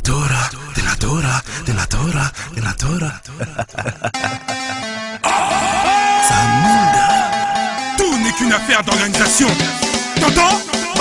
Denatora, Denatora, Denatora, Denatora. Zamunda. Tout n'est qu'une affaire d'organisation. T'entends?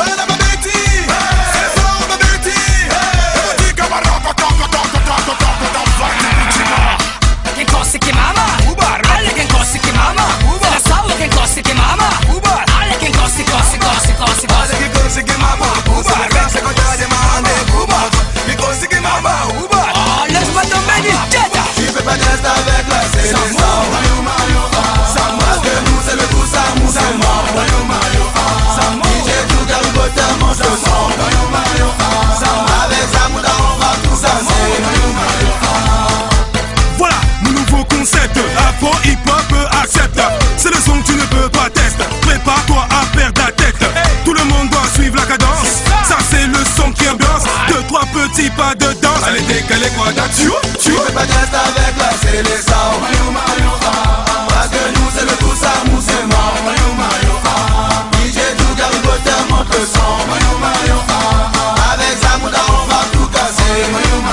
Voilà, mon nouveau concept, afro hip-hop accepte. C'est le son que tu ne peux pas tester. Prépare-toi à perdre la tête. Tout le monde doit suivre la cadence. Ça c'est le son qui ambiance. 2-3 petits pas de danse. Allez décalez quoi là-dessus. Tu fais pas de geste avec la sélection. Parce que nous c'est le tout ça, nous c'est mort. DJ Dougar Rigoteur monte le son. Avec Zamunda on va tout casser.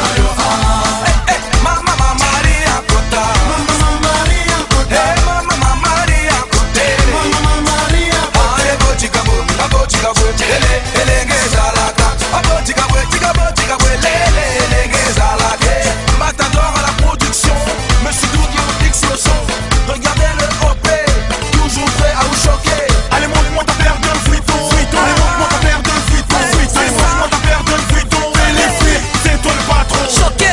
Matador à la production, Monsieur Dougar fixe le son. Regardez le OP, toujours prêt à vous choquer. Allez monte-moi ta paire de friton. Allez monte-moi ta paire de friton. Allez monte-moi ta paire de friton. Et les frites, c'est toi le patron. Choqué.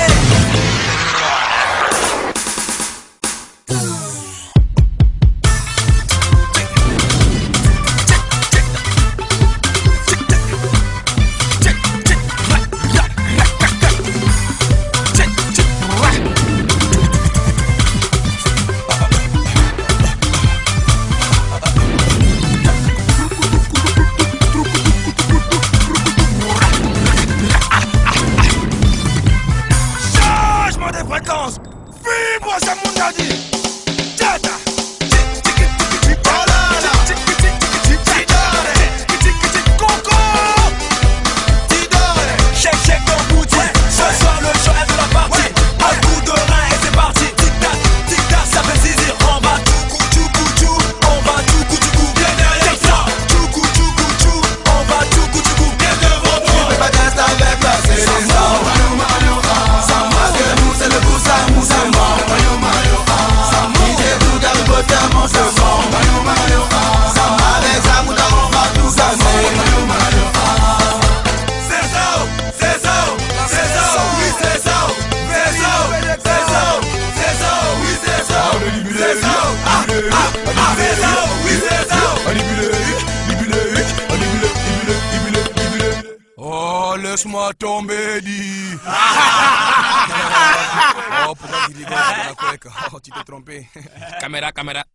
Changement de fréquence. Vibre ça mon daddy. Tata. Oh, laisse-moi tomber, dit. Oh, pourquoi tu rigoles? Oh, tu t'es trompé. Caméra, caméra.